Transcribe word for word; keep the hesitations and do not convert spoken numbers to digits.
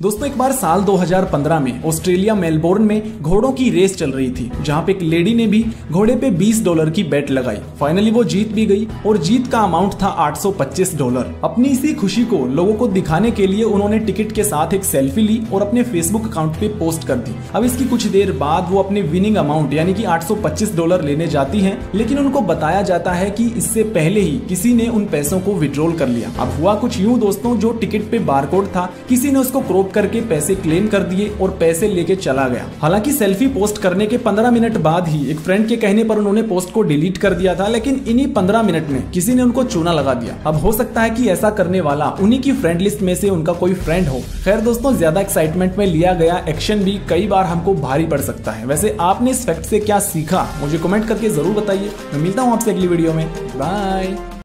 दोस्तों एक बार साल दो हज़ार पंद्रह में ऑस्ट्रेलिया मेलबोर्न में घोड़ों की रेस चल रही थी, जहां पे एक लेडी ने भी घोड़े पे बीस डॉलर की बेट लगाई। फाइनली वो जीत भी गई और जीत का अमाउंट था आठ सौ पच्चीस डॉलर। अपनी इसी खुशी को लोगों को दिखाने के लिए उन्होंने टिकट के साथ एक सेल्फी ली और अपने फेसबुक अकाउंट पे पोस्ट कर दी। अब इसकी कुछ देर बाद वो अपने विनिंग अमाउंट यानी कि आठ सौ पच्चीस डॉलर लेने जाती हैं, लेकिन उनको बताया जाता है कि इससे पहले ही किसी ने उन पैसों को विड्रॉल कर लिया। अब हुआ कुछ यूं दोस्तों, जो टिकट पे बारकोड था किसी ने उसको क्रॉप करके पैसे क्लेम कर दिए और पैसे लेके चला गया। हालांकि सेल्फी पोस्ट करने के पंद्रह मिनट बाद ही एक फ्रेंड के कहने पर उन्होंने पोस्ट को डिलीट कर दिया था, लेकिन इन्हीं पंद्रह मिनट में किसी ने उनको चूना लगा दिया। अब हो सकता है कि ऐसा करने वाला उन्हीं की फ्रेंड लिस्ट में से उनका कोई फ्रेंड हो। खैर दोस्तों, ज्यादा एक्साइटमेंट में लिया गया एक्शन भी कई बार हमको भारी पड़ सकता है। वैसे आपने इस फैक्ट से क्या सीखा मुझे कमेंट करके जरूर बताइए। मैं मिलता हूँ आपसे अगली वीडियो में। बाय।